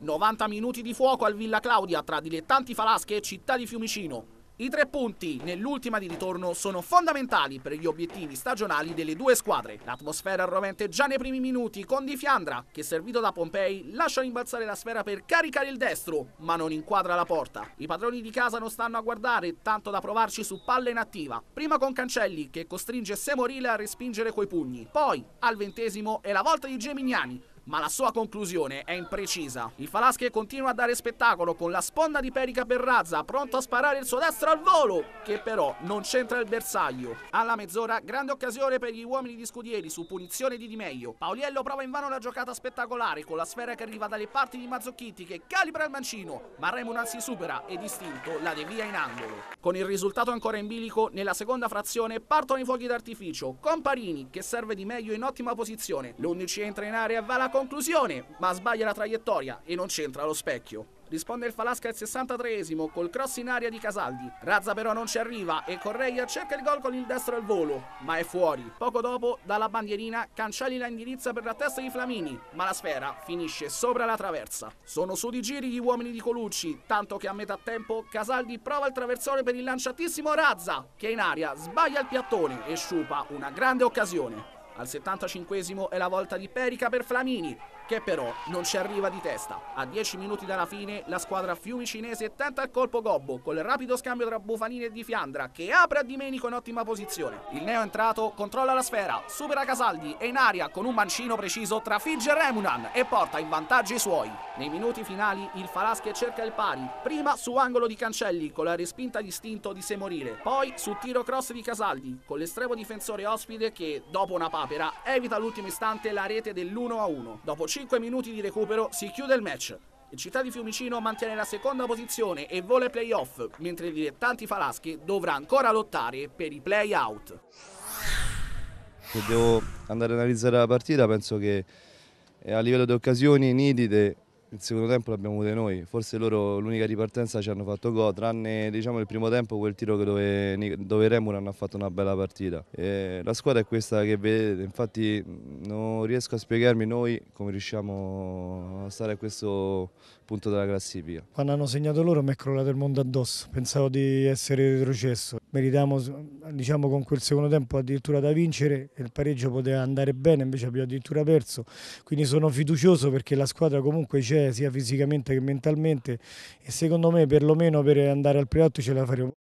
90 minuti di fuoco al Villa Claudia tra dilettanti Falasche e Città di Fiumicino. I 3 punti nell'ultima di ritorno sono fondamentali per gli obiettivi stagionali delle due squadre. L'atmosfera rovente già nei primi minuti con Di Fiandra, che servito da Pompei lascia rimbalzare la sfera per caricare il destro, ma non inquadra la porta. I padroni di casa non stanno a guardare, tanto da provarci su palla inattiva. Prima con Cancelli, che costringe Semorile a respingere coi pugni. Poi, al 20° è la volta di Gemignani, ma la sua conclusione è imprecisa. Il Falasche continua a dare spettacolo con la sponda di Perica per Razza, pronto a sparare il suo destro al volo, che però non c'entra il bersaglio. Alla mezz'ora, grande occasione per gli uomini di Scudieri su punizione di Di Meglio. Pauliello prova invano la giocata spettacolare con la sfera che arriva dalle parti di Mazzocchitti, che calibra il mancino, ma Remunan si supera e distinto la devia in angolo. Con il risultato ancora in bilico, nella seconda frazione partono i fuochi d'artificio, con Parini che serve Di Meglio in ottima posizione. L'11 entra in area e va la conclusione, ma sbaglia la traiettoria e non c'entra lo specchio. Risponde il Falasca al 63° col cross in aria di Casaldi. Razza però non ci arriva e Correia cerca il gol con il destro al volo, ma è fuori. Poco dopo, dalla bandierina, Cancelli la indirizza per la testa di Flamini, ma la sfera finisce sopra la traversa. Sono su di giri gli uomini di Colucci, tanto che a metà tempo Casaldi prova il traversone per il lanciatissimo Razza, che in aria sbaglia il piattone e sciupa una grande occasione. Al 75° è la volta di Perica per Flamini, che però non ci arriva di testa. A 10 minuti dalla fine la squadra fiumicinese tenta il colpo gobbo col rapido scambio tra Bufanini e Di Fiandra, che apre a Domenico in ottima posizione. Il neo entrato controlla la sfera, supera Casaldi e in aria con un mancino preciso trafigge Remunan e porta in vantaggio i suoi. Nei minuti finali il Falasche cerca il pari, prima su angolo di Cancelli con la respinta distinto di Semorile, poi su tiro cross di Casaldi con l'estremo difensore ospite che, dopo una papera, evita all'ultimo istante la rete dell'1-1. Dopo 5 minuti di recupero si chiude il match. Il Città di Fiumicino mantiene la seconda posizione e vola ai play-off, mentre i dilettanti Falasche dovrà ancora lottare per i play-out. Se devo andare a analizzare la partita, penso che a livello di occasioni nitide il secondo tempo l'abbiamo avute noi, forse loro l'unica ripartenza ci hanno fatto gol, tranne diciamo il primo tempo quel tiro dove Remunan ha fatto una bella partita. La squadra è questa che vedete, infatti non riesco a spiegarmi noi come riusciamo a stare a questo punto della classifica. Quando hanno segnato loro mi è crollato il mondo addosso, pensavo di essere retrocesso. Meritavamo, diciamo, con quel secondo tempo addirittura da vincere e il pareggio poteva andare bene, invece abbiamo addirittura perso, quindi sono fiducioso perché la squadra comunque c'è sia fisicamente che mentalmente e secondo me perlomeno per andare al play-out ce la faremo.